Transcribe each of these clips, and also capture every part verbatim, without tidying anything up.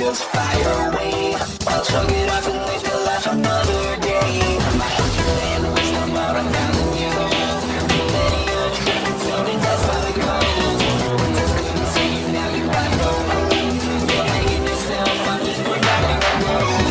just fire away. I'll shrug it off and live to life another day. My hands are laying with some more a thousand years old. Many other things floating just by the cold. When this couldn't see you, now you're right no road. You're hanging yourself on this forgotten road.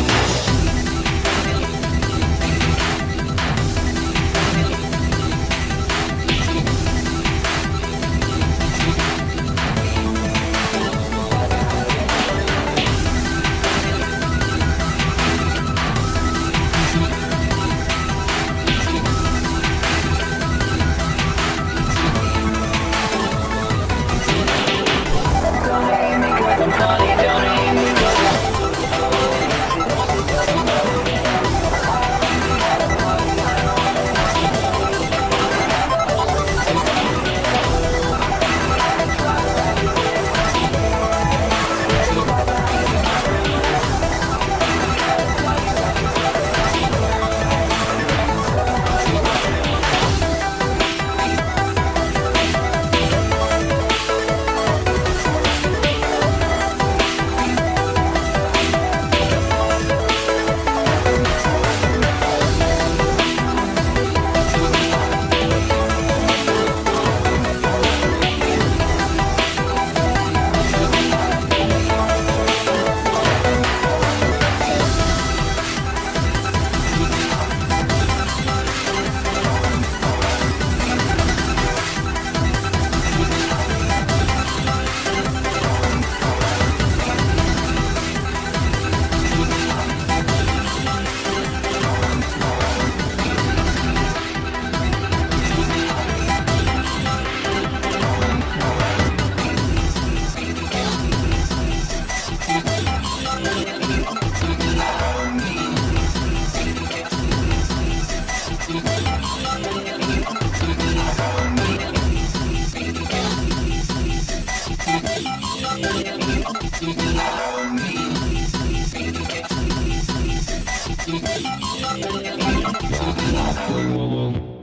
Whoa, whoa, whoa.